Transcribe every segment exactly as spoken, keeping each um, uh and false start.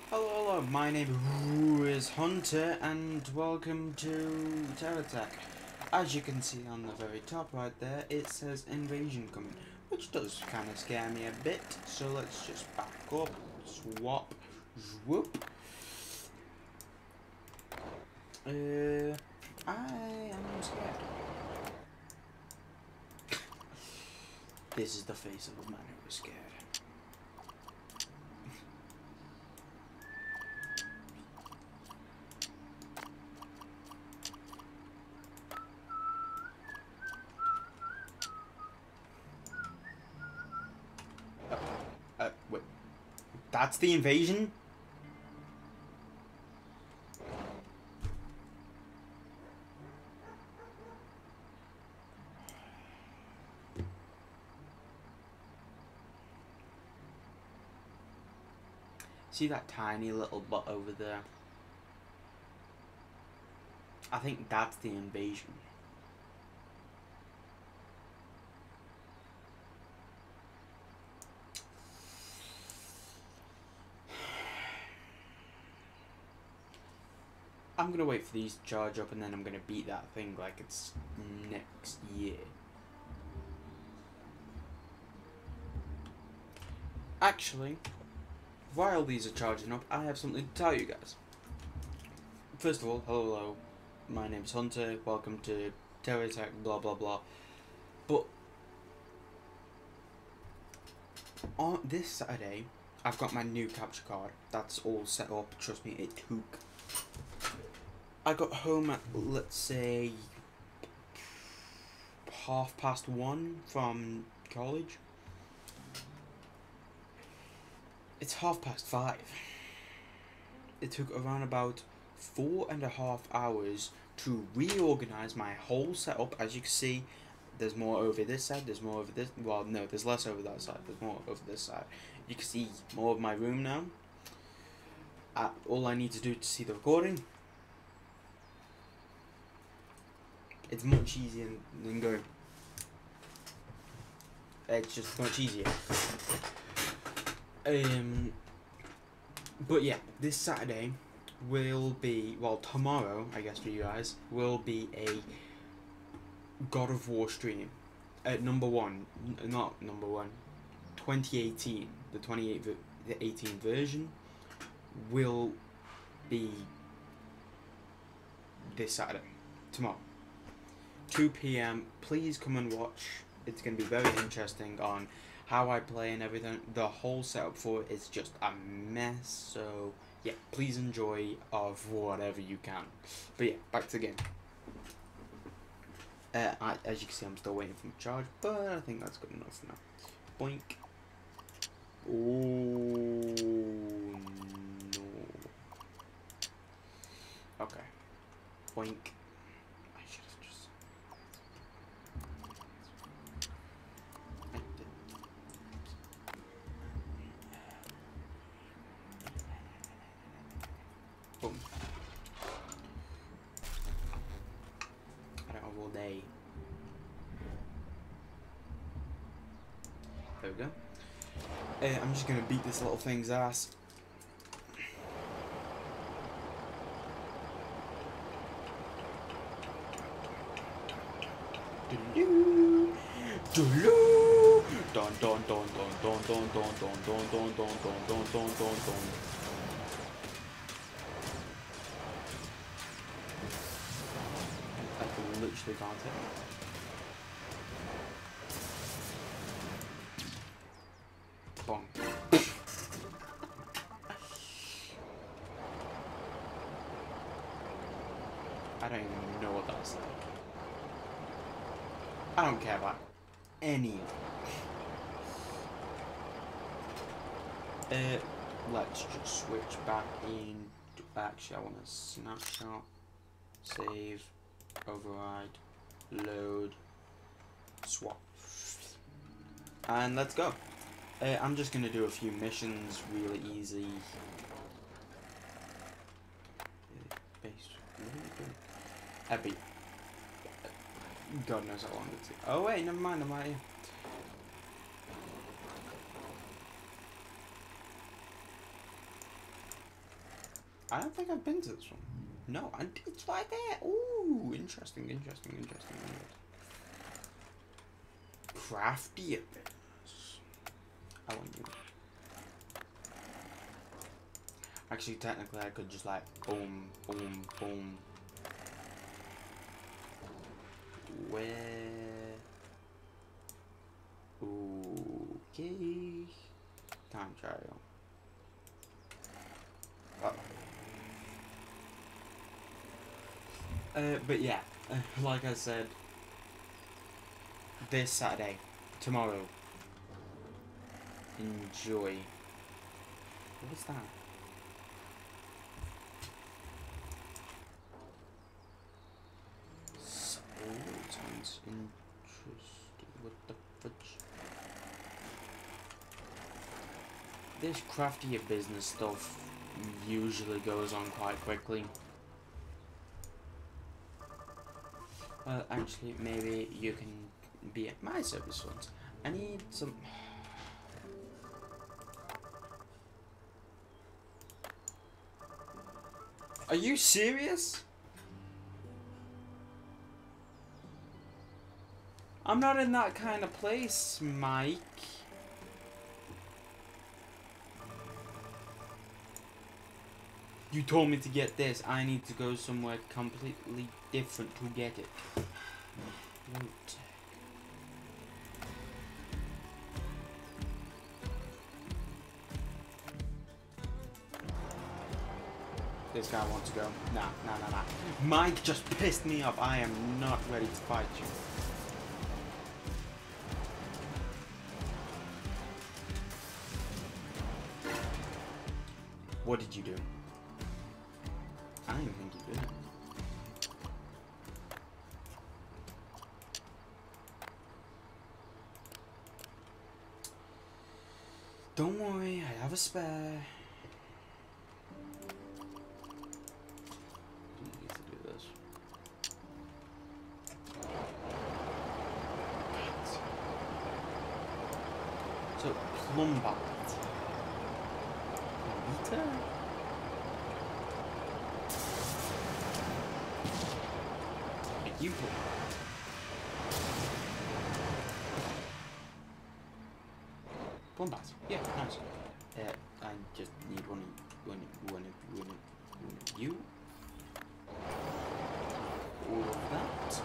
Hello, hello, my name is Hunter and welcome to Terror Attack. As you can see on the very top right there, it says invasion coming, which does kind of scare me a bit, so let's just back up, swap, whoop. Uh, I am scared. This is the face of a man who is scared. Uh, wait. That's the invasion? See that tiny little butt over there? I think that's the invasion. I'm gonna wait for these to charge up and then I'm gonna beat that thing like it's next year. Actually, while these are charging up, I have something to tell you guys. First of all, hello, hello. My name's Hunter. Welcome to Terror Attack, blah blah blah. But on this Saturday, I've got my new capture card. That's all set up. Trust me, it took. I got home at, let's say, half past one from college. It's half past five. It took around about four and a half hours to reorganize my whole setup. As you can see, there's more over this side, there's more over this, well no, there's less over that side, there's more over this side. You can see more of my room now. Uh, all I need to do to see the recording. It's much easier than going. It's just much easier. Um, but yeah, this Saturday will be, well, tomorrow, I guess for you guys, will be a God of War stream. At number one, n not number one, twenty eighteen, the twenty eighteen version will be this Saturday, tomorrow. two P M, please come and watch. It's going to be very interesting on how I play and everything. The whole setup for it is just a mess, so yeah, please enjoy of whatever you can. But yeah, back to the game. Uh, I, as you can see, I'm still waiting for my charge, but I think that's good enough for now. Boink. Oh no. Okay. Boink. Boom. I don't have all day. There we go. Uh, I'm just gonna beat this little thing's ass. Doo-doo. Doo-doo. Dun dun dun dun dun dun dun dun dun dun dun dun dun dun dun. I can literally can't hit it. Bong. I don't even know what that's like. I don't care about any of it. Uh, let's just switch back in. Actually, I want a snapshot. Save. Override. Load. Swap. And let's go. Uh, I'm just gonna do a few missions, really easy. Base. Epic. God knows how long it takes. Oh wait, never mind. I'm right here. I don't think I've been to this one. No, and it's right there. Ooh, interesting, interesting, interesting. Crafty business. I want you. Actually, technically, I could just like boom, boom, boom. Where? Okay. Time trial. Uh, uh, but yeah, uh, like I said, this Saturday, tomorrow. Enjoy. What is that? Sounds interesting. What the fudge? This crafty business stuff usually goes on quite quickly. Well, actually, maybe you can be at my service once. I need some. Are you serious? I'm not in that kind of place, Mike. You told me to get this. I need to go somewhere completely different to get it. What? This guy wants to go. Nah, nah, nah, nah. Mike just pissed me off. I am not ready to fight you. What did you do? I don't even think you did. Don't worry, I have a spare. Need to do this. So, Plumbat. Meter? You put. Plumbat. Yeah, nice. Uh, I just need one of one of one of one of one of you. All of that.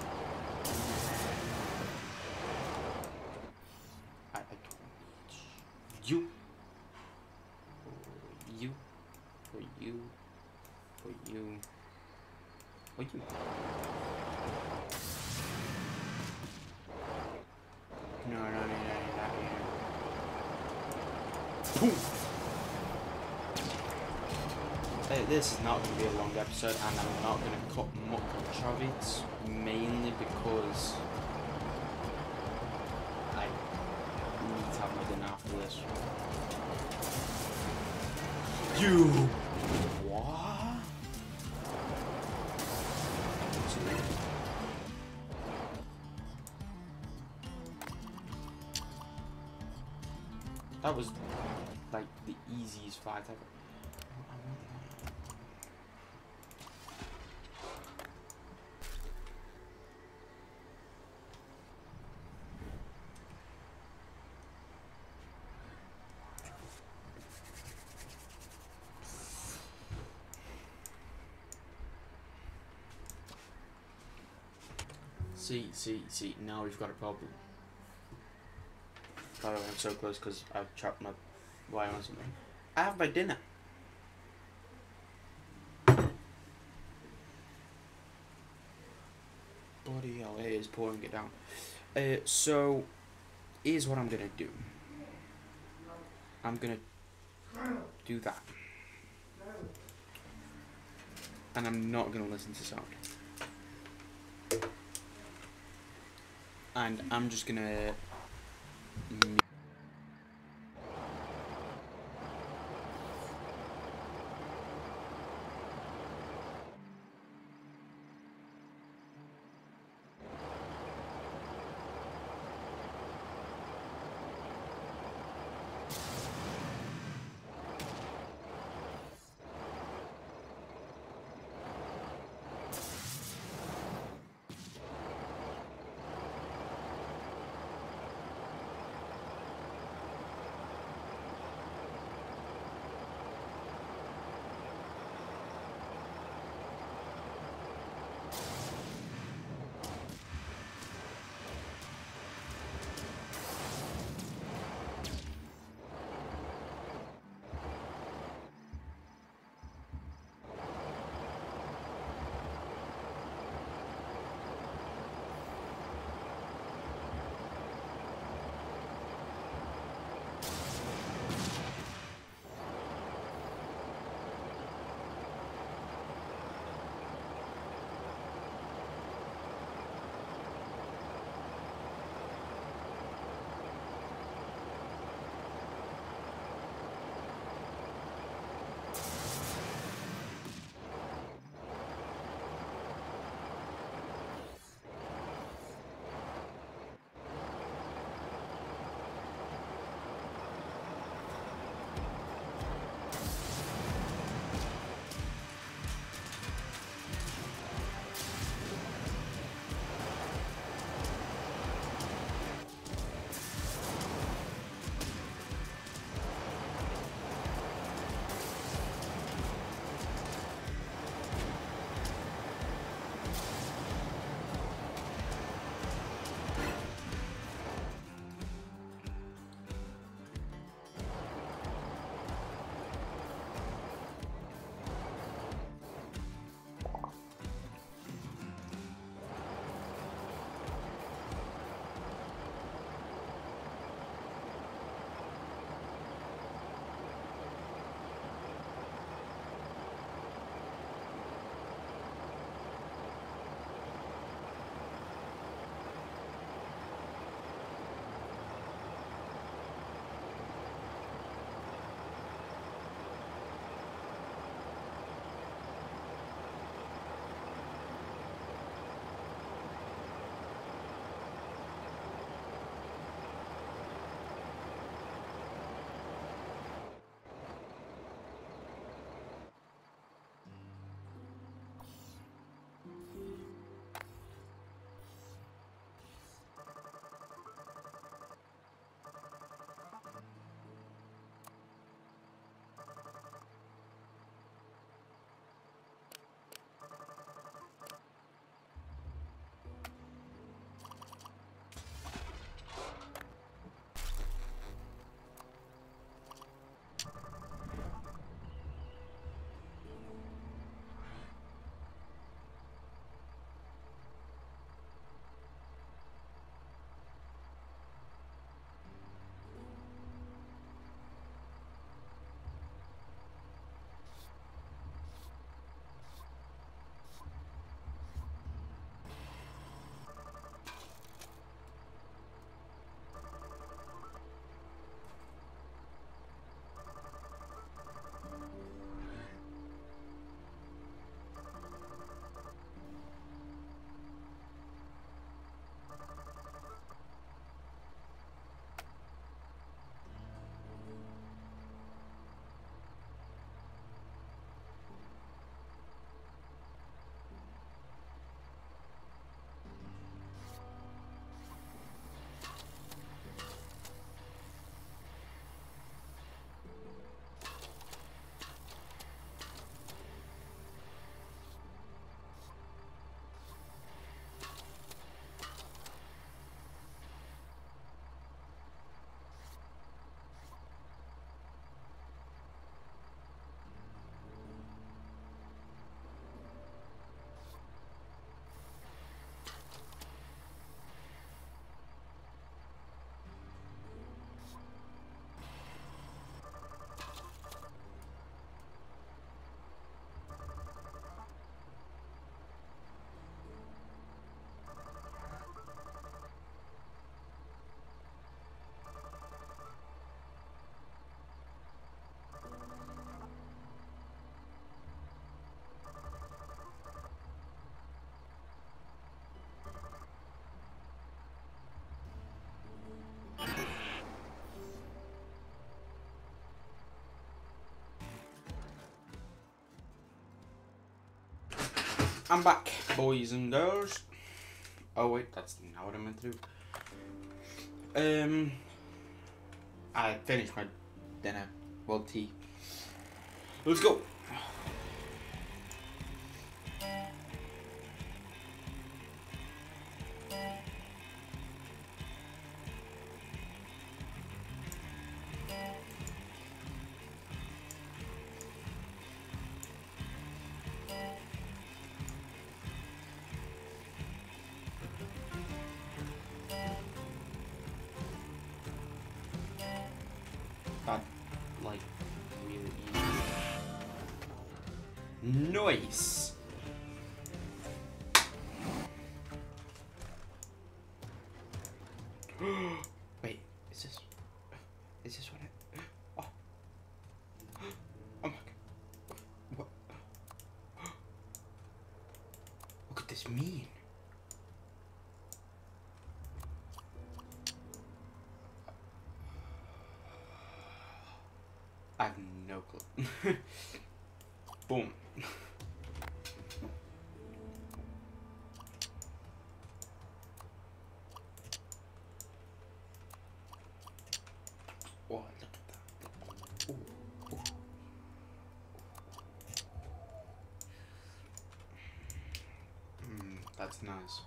I, I don't need you. For you. For you. For you. For you. No, no, no, no, no, no. Boom. Hey, this is not going to be a long episode, and I'm not going to cut much of it, mainly because I need to have my dinner after this. You what? That was like the easiest fight ever. See, see, see, now we've got a problem. By the way, I'm so close because I've chopped my wire on something. I have my dinner. Bloody hell, it is pouring it down. Uh, so, here's what I'm gonna do. I'm gonna do that. And I'm not gonna listen to sound. And I'm just gonna I'm back, boys and girls. Oh wait, that's not what I meant to do. Um, I finished my dinner. Well, tea. Let's go. That, like, really easy. Nice. Wait, is this? Is this what I? Oh, oh my god! What? What could this mean? I have no clue. Boom. Oh, look at that. Ooh, ooh. Mm, that's nice.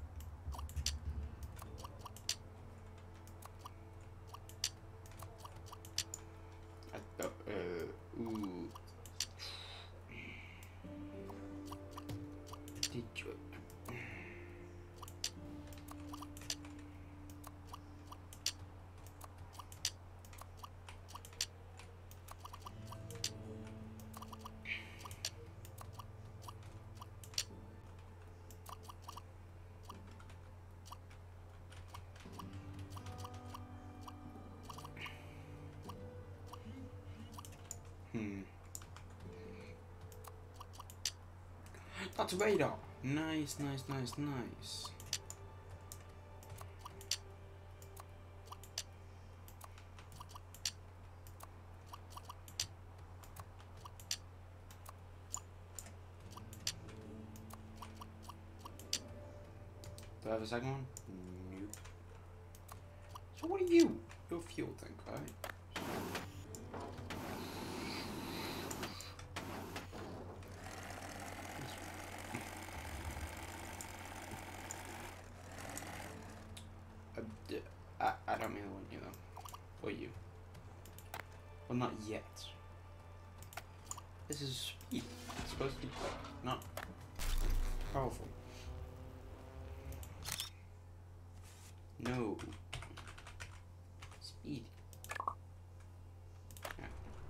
I don't, uh, ooh. Did you? Hmm. That's radar. Nice, nice, nice, nice. Do I have a second one? Nope. So what are you? You're a fuel tank, right? I, d- I, I don't really want you though. Or you. Well, not yet. This is speed. It's supposed to be quick, not powerful. No. Speed. Yeah.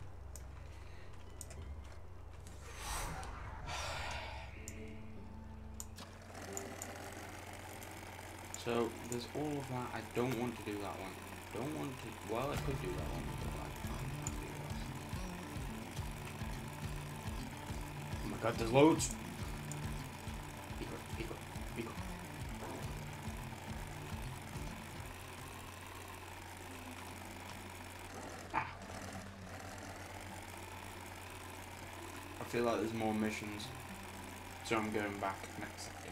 So there's all of that. I don't want to do that one. Don't want to. Well, I could do that one. But I can't do that. Oh my god, there's loads. Be good. Be good. Be good. Ah. I feel like there's more missions, so I'm going back next second.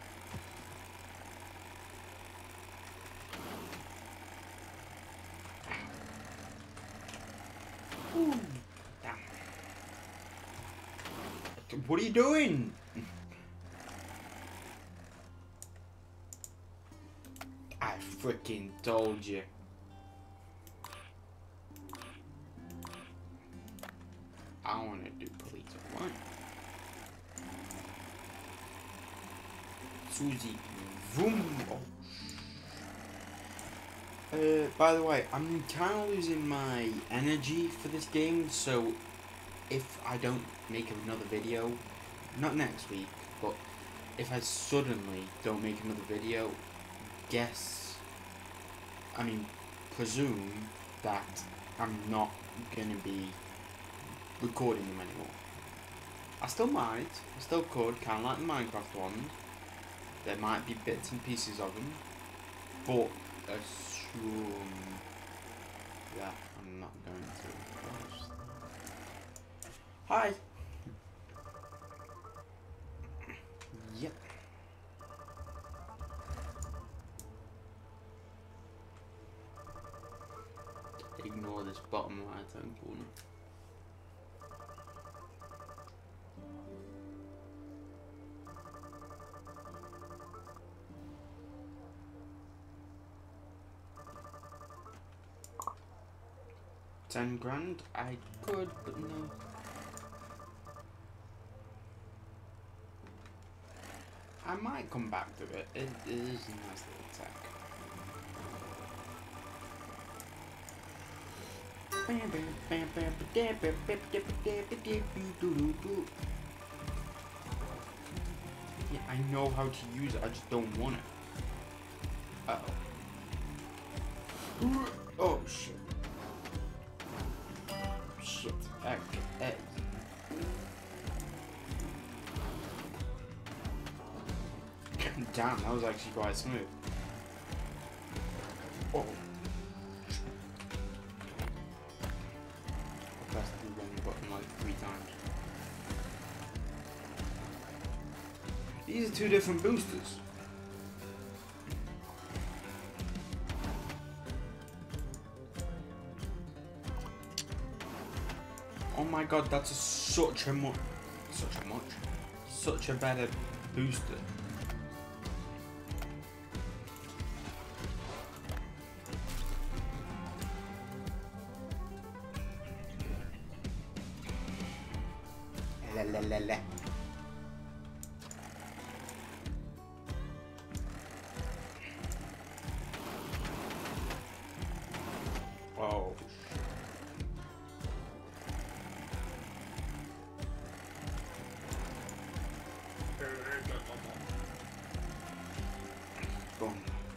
Ooh. Damn. What are you doing? I freaking told you. I want to do police one. Susie. Vroom. Oh. Uh, by the way, I'm kind of losing my energy for this game, so if I don't make another video, not next week, but if I suddenly don't make another video, guess, I mean, presume that I'm not going to be recording them anymore. I still might, I still could, kind of like the Minecraft ones. There might be bits and pieces of them, but assume that I'm not going to. Hi! bottom right hand corner. Ten grand? I could, but no. I might come back to it. It, it is a nice little tech. Yeah, I know how to use it, I just don't want it. Uh oh. Oh shit. Shit. Okay. Damn, that was actually quite smooth. Oh. I pressed the wrong button like three times. These are two different boosters. Oh my god, that's a, such a much, such a much, such a better booster. La la la la. Oh. Boom.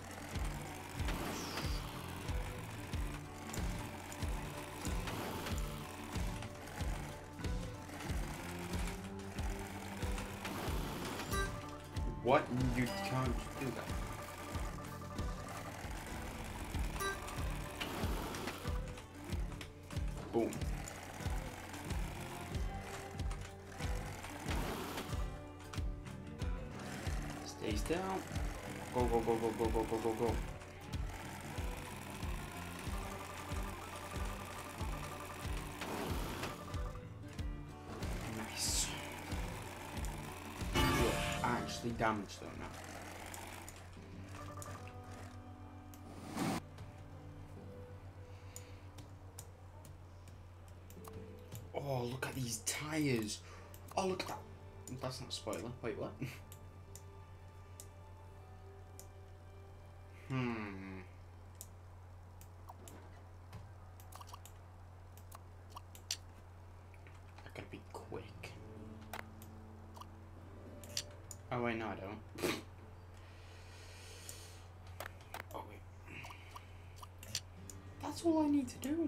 What? You can't do that. Boom. Stay still. Go, go, go, go, go, go, go, go, go. Nice. You're actually damaged though now. Oh, look at these tires. Oh, look at that. That's not a spoiler. Wait, what? Hmm. I gotta be quick. Oh wait, no I don't. Oh wait. That's all I need to do.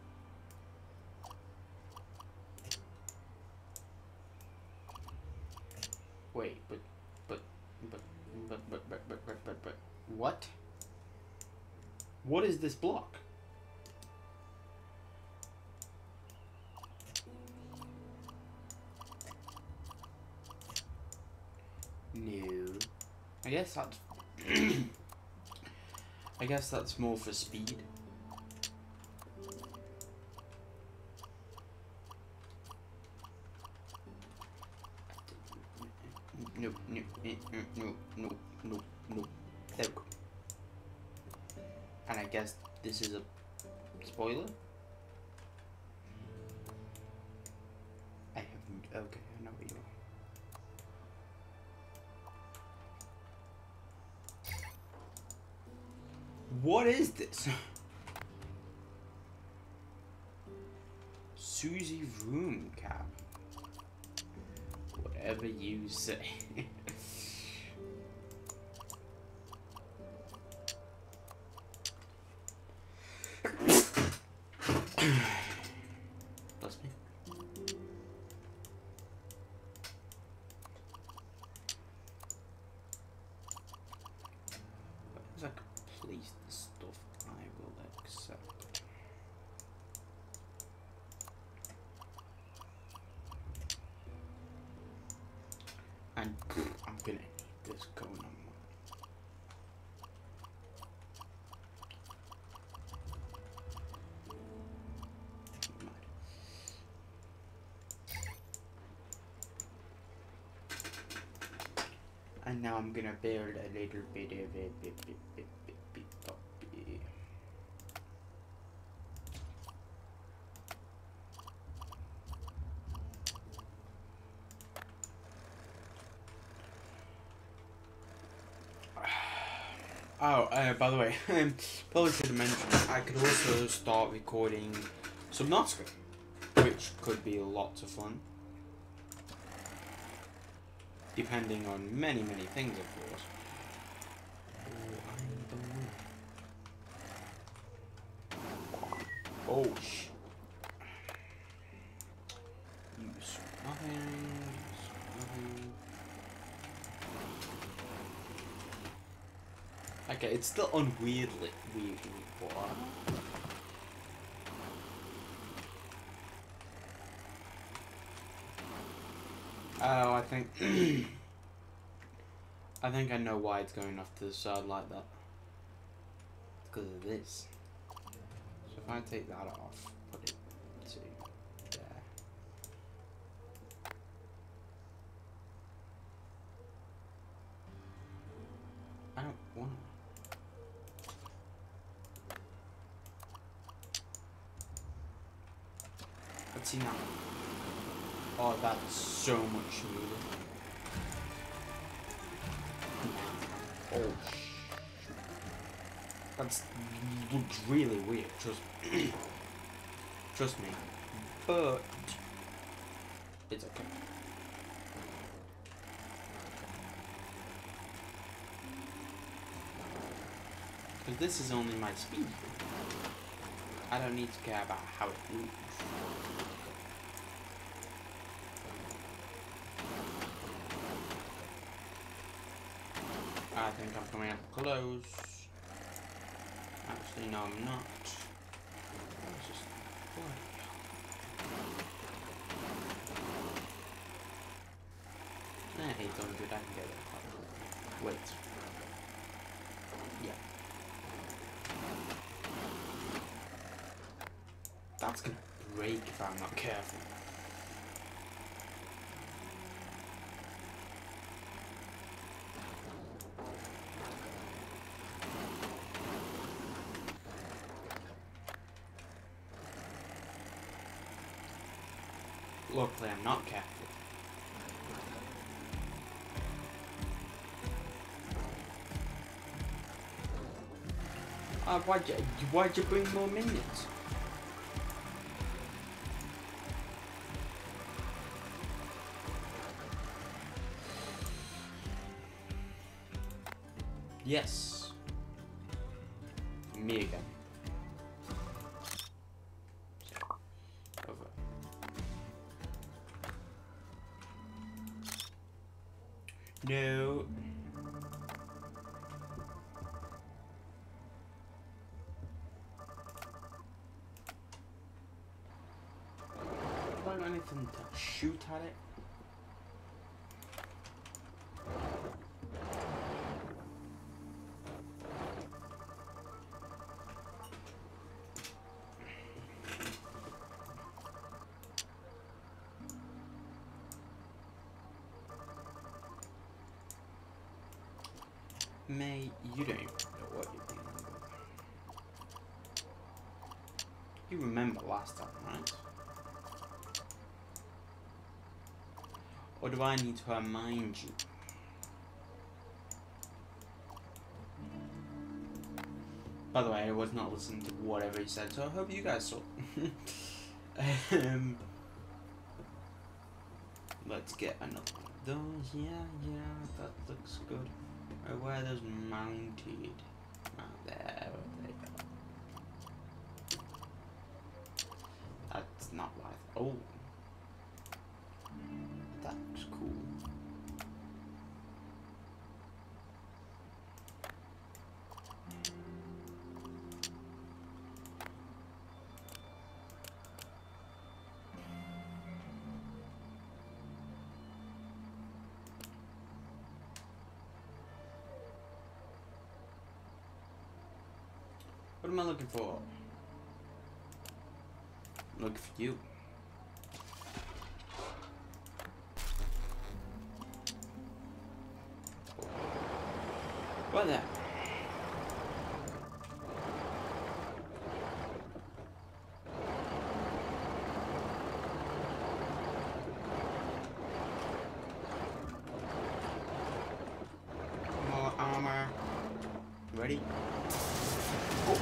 Wait, but, but, but, but, but, but, but, but, but, but, what? What is this block? No. I guess that's... I guess that's more for speed. No, no, no, no, no, no, no. There we go. And I guess this is a spoiler? I haven't... Okay, I know where you are. What is this? Susie room cab. Whatever you say. Bless me. As I complete the stuff, I will accept. And I'm gonna need this going on. And now I'm gonna build a little bit of a bit, bit, bit, bit, bit, bit. Oh, uh, by the way, probably should have mentioned I could also start recording Subnautica, which could be lots of fun. Depending on many, many things, of course. Oh, I don't know. Oh, sh. Use nothing. Use nothing. Okay, it's still unweirdly weirdly water. Oh, I think I think I know why it's going off to the side like that. It's because of this. So if I take that off, put it to there. I don't want to. Let's see now. Oh, that's so much smoother. Oh, sh. That's looks really weird. Trust, trust me. But it's okay. Because this is only my speed. I don't need to care about how it moves. I think I'm coming up close. Actually, no, I'm not. Let's just what? Eh, eight hundred, I can get it. Wait. Yeah. That's gonna break if I'm not careful. Luckily, I'm not careful. Uh, why'd you, why'd you bring more minions? Yes. Me again. Over. No. Do I got anything to shoot at it? May, you don't even know what you're doing. You remember last time, right? Or do I need to remind you? By the way, I was not listening to whatever he said, so I hope you guys saw. um, let's get another one of those. Yeah, yeah, that looks good. Right, where are those mounted? Right there, there you go. That's not right. Oh, that looks cool. What am I looking for? I'm looking for you. What the? More armor. Ready? Oh.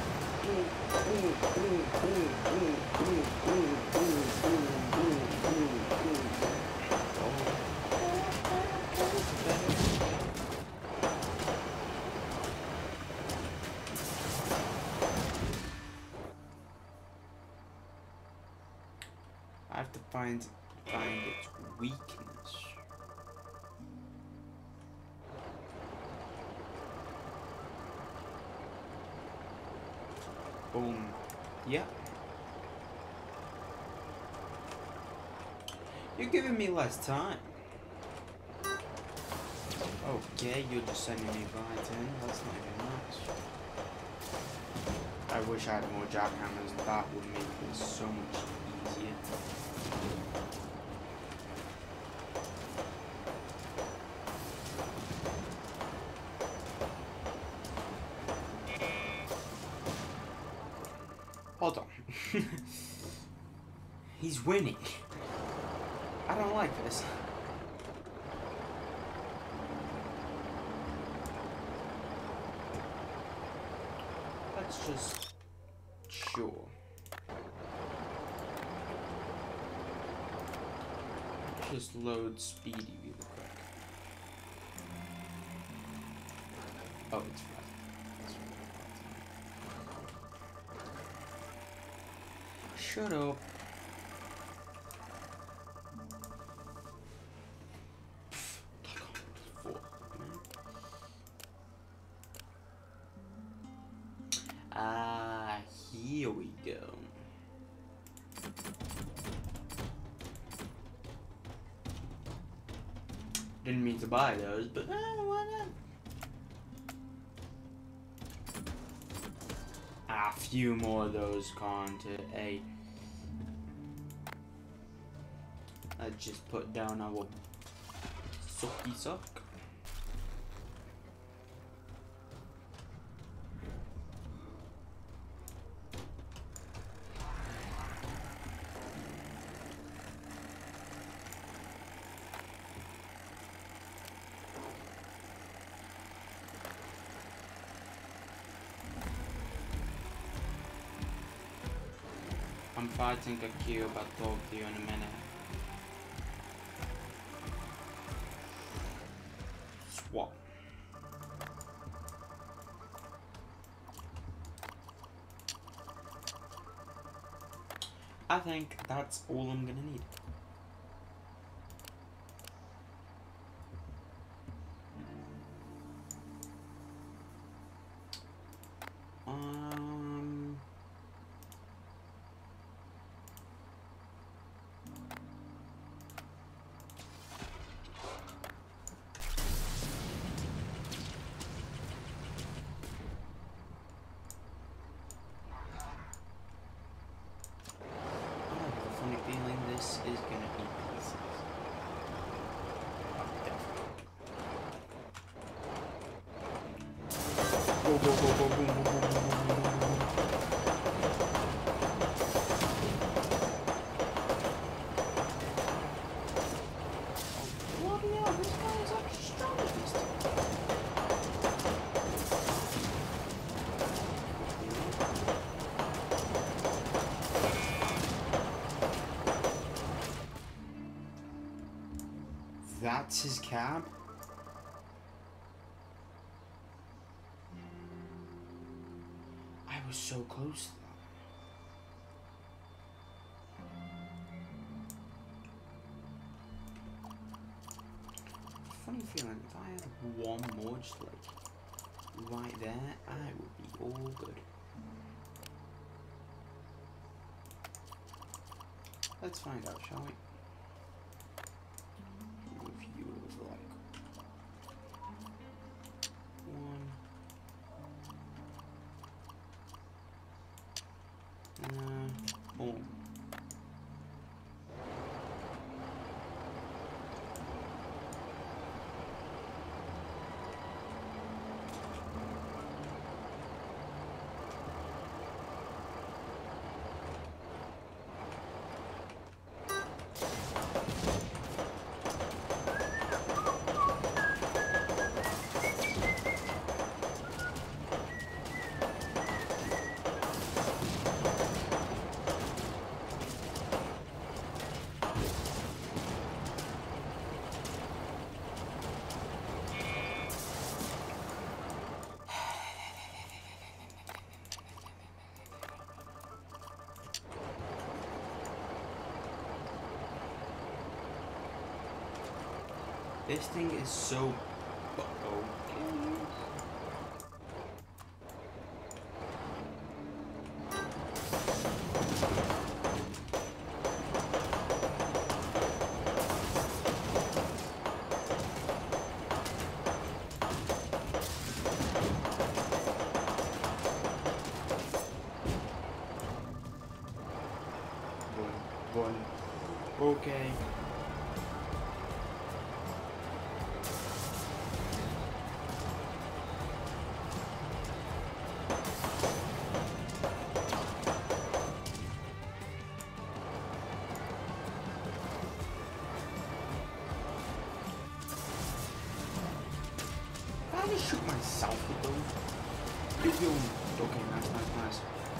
I have to find find its weakness. Boom. Yeah. You're giving me less time. Okay, you're just sending me right in. That's not even nice. I wish I had more jackhammers. That would make it so much easier. Hold on. He's winning. I don't like this. Let's just... Sure. Just load Speedy really quick. Oh, it's flat. Shut up. Ah, here we go. Didn't mean to buy those, but uh, why not? A few more of those gone to a. I just put down our sucky suck. I'm fighting a Q, but talk to you in a minute. Swap. I think that's all I'm gonna need. Um... feeling this is gonna be pieces. Oh, go, go, go, go, boom, boom, boom, boom, boom, boom, boom, boom. Oh, bloody hell, this guy is actually strong as this thing. That's his cab? I was so close to that. Funny feeling, if I had one more just like right there, I would be all good. Let's find out, shall we? Review of like one. Uh, boom. This thing is so... Okay. Run, run. Okay. I just shoot myself with those. You're doing okay, nice, nice, nice.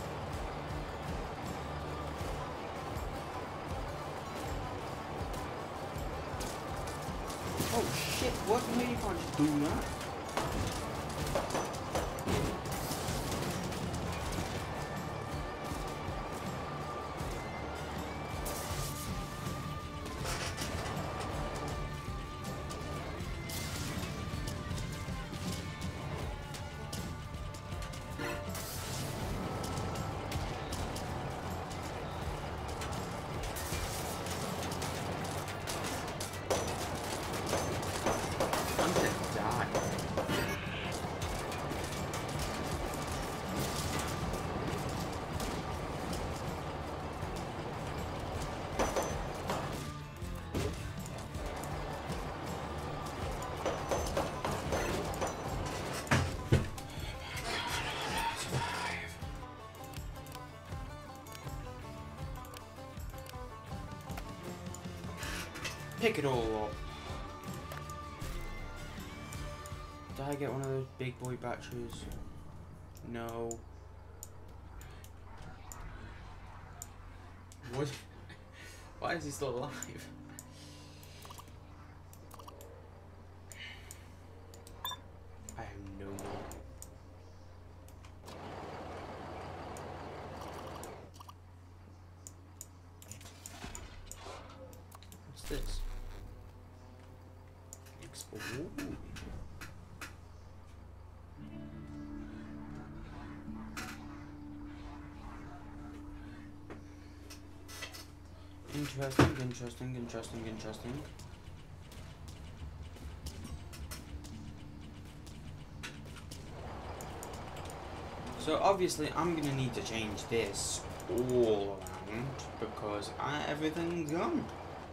Oh shit, what? No, you can't just do that. I'm gonna die. Pick it all up. Did I get one of those big boy batteries? No. What? Why is he still alive? I have no idea. What's this? Expo- Ooh. Interesting, interesting, interesting, interesting. So obviously I'm gonna need to change this all around because I, everything's gone.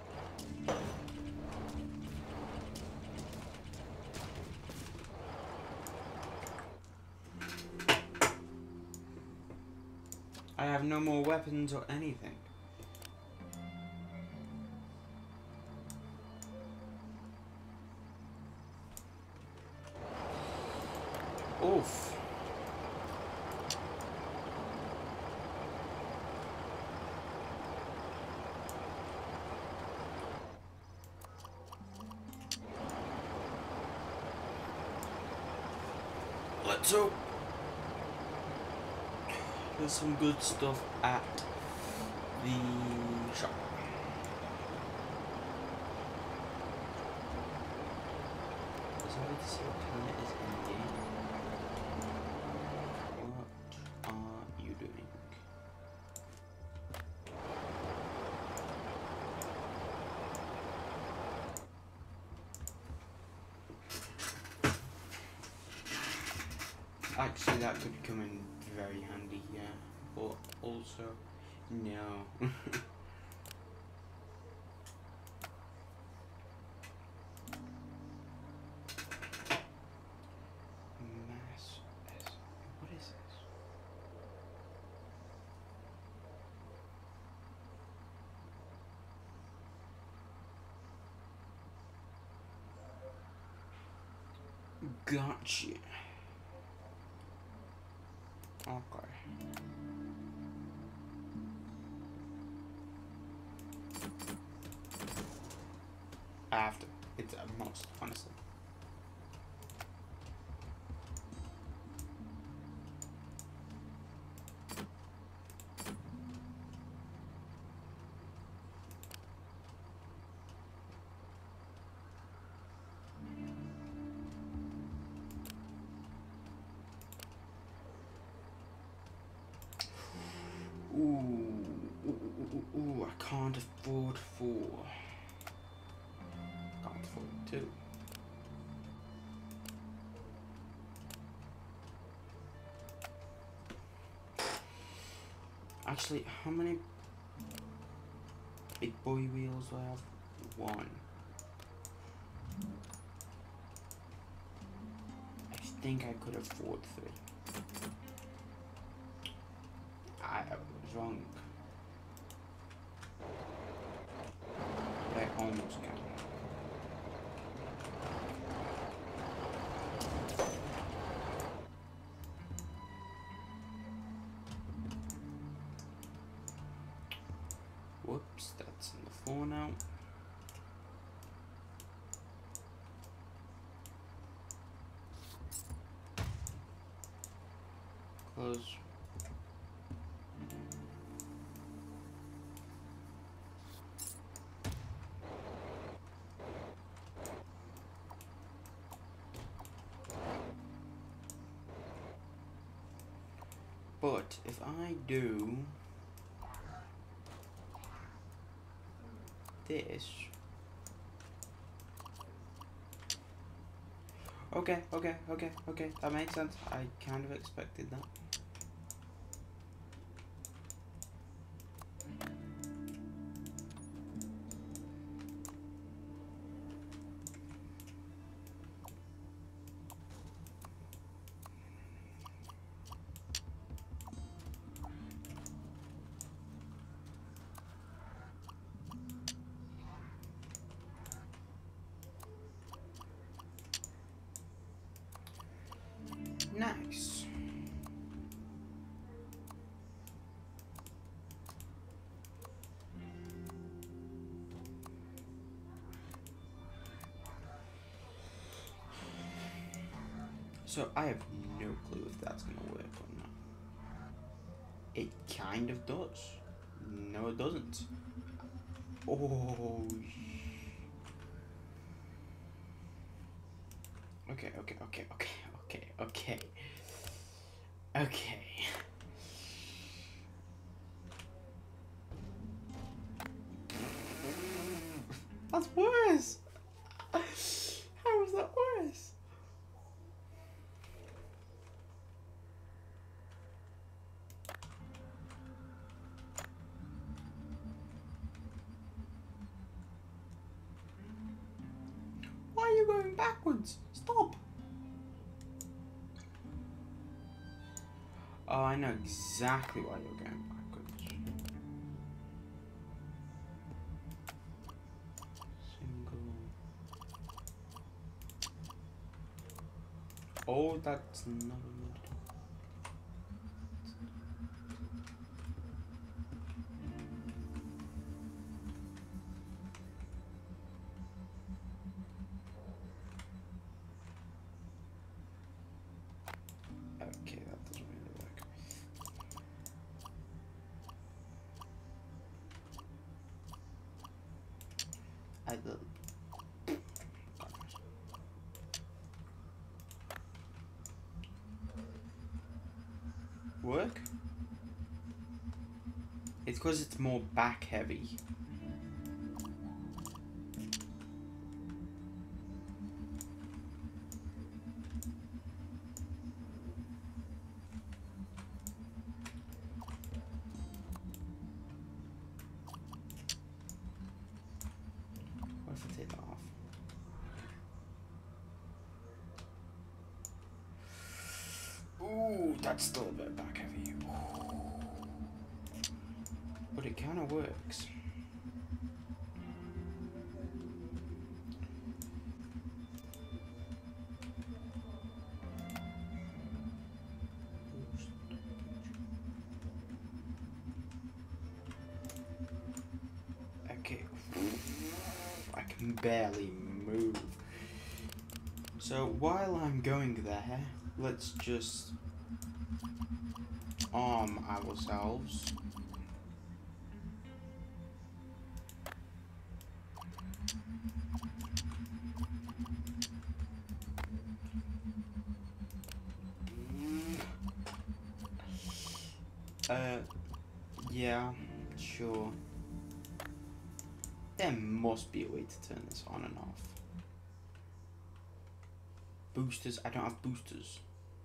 I have no more weapons or anything. Oof. Let's hope there's some good stuff at the shop. Is there a way to see what time it is in the game? What are you doing? Actually, that could come in very handy, yeah. But also, no. Mass. What is this? Gotcha. Okay. I have to. It's a must, honestly. Ooh, I can't afford four. Can't afford two. Actually, how many big boy wheels do I have? One. I think I could afford three. I was wrong. But I almost can. Whoops, that's on the floor now. Close. But if I do this, okay, okay, okay, okay, that makes sense. I kind of expected that. Nice. So I have no clue if that's gonna work or not. It kind of does. No, it doesn't. Oh. Okay, okay, okay, okay, okay, okay. Okay. That's worse. How is that worse? Why are you going backwards? Stop. Oh, I know exactly why you're going backwards. Single. Oh, that's not a Okay, that doesn't really work. I will. Work? It's because it's more back heavy. What if I take that off? Ooh, that's still a bit back heavy. Ooh. But it kind of works. Okay. I can barely move. So while I'm going there, let's just arm ourselves. Uh, yeah, sure. There must be a way to turn this on and off. Boosters, I don't have boosters.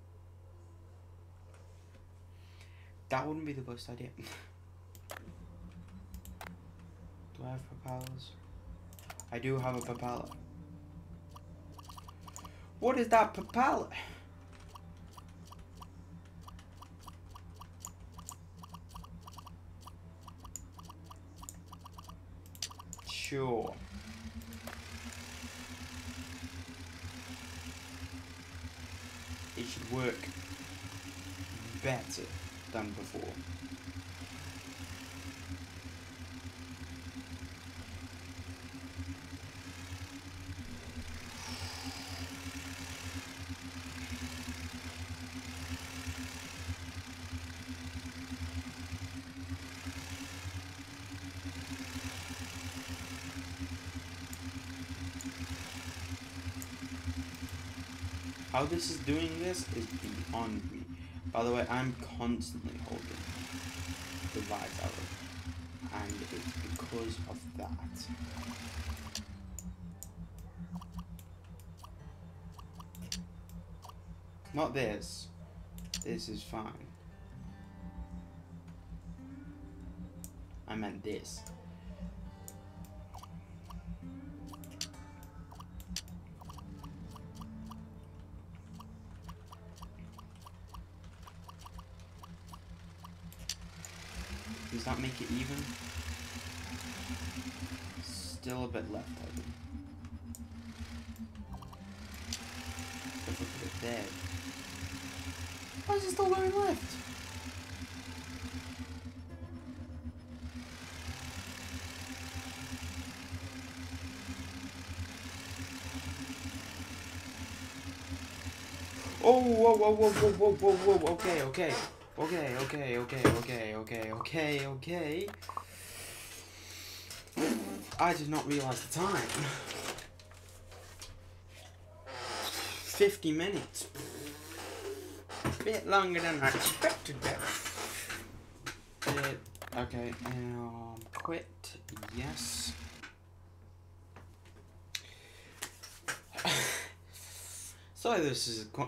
That wouldn't be the best idea. Do I have propellers? I do have a propeller. What is that propeller? Sure. It should work better than before. How this is doing this is beyond me. By the way, I'm constantly holding the right arrow, and it's because of that. Not this. This is fine. I meant this. Does that make it even? Still a bit left, I think. If I put it there. Why is it still going left? Oh, whoa, whoa, whoa, whoa, whoa, whoa, whoa, okay, okay. Okay, okay, okay, okay, okay, okay, okay. I did not realise the time. fifty minutes. A bit longer than I expected there. Uh, okay, um, quit, yes. Sorry, this is quite...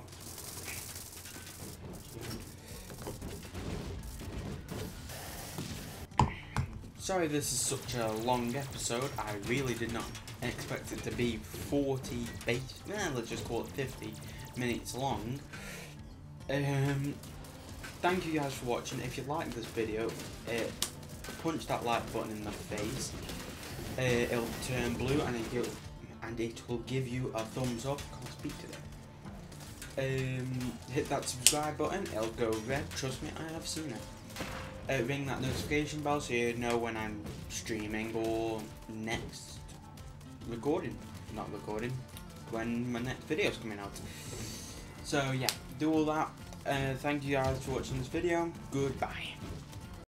Sorry this is such a long episode. I really did not expect it to be forty, base, eh, let's just call it fifty minutes long. Um, thank you guys for watching. If you like this video, uh, punch that like button in the face. Uh, it'll turn blue and it, will, and it will give you a thumbs up. I can't speak today. Um, hit that subscribe button, it'll go red. Trust me, I have seen it. Uh, ring that notification bell so you know when I'm streaming or next recording, not recording, when my next video is coming out. So yeah, do all that. Uh, thank you guys for watching this video. Goodbye.